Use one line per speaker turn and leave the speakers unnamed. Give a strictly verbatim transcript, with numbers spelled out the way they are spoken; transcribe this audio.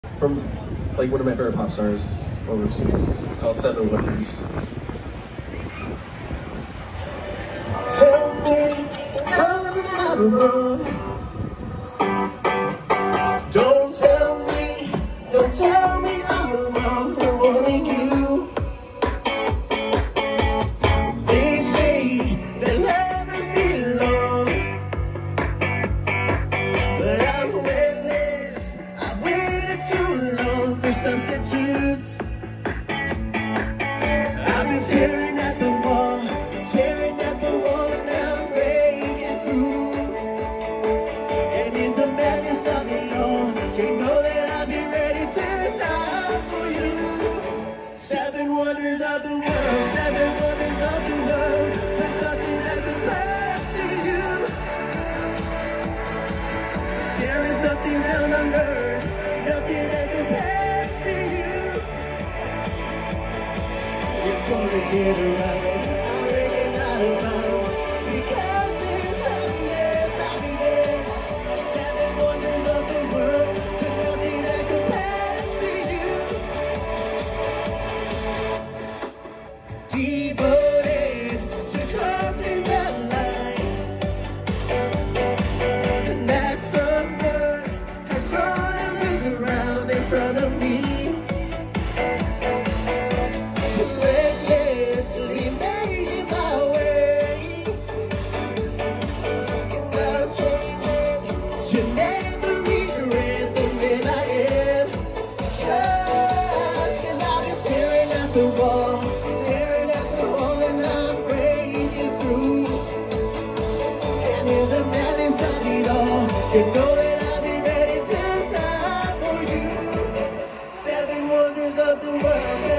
from like one of my favorite pop stars overseas. It's called Seven Wonders. Tell me I'm wrong. Don't tell me, don't tell me I'm wrong for wanting you. They say that lovers belong, but I'm waitless. I've waited too long for substitutes. I've been staring at the wall, staring at the wall, and now I'm breaking through. And in the madness of it all, you know that I'll be ready to die for you. Seven wonders of the world, seven wonders of the world, but nothing that compares to you. There is nothing down on earth, nothing that compares to you. It's gonna get around, I'm breaking out of bounds, because it's happiness, happiness. Seven wonders of the world, but nothing that compares to you. Devoted to crossing that line, and that's someone has grown and lived around in front of me. Recklessly making my way, and I'm changing to never regret the man I am. Cause, cause I've been staring at the wall, staring at the wall, and I'm breaking through. And in the madness of it all, you know that I'll be ready to die for you. Seven wonders of the world.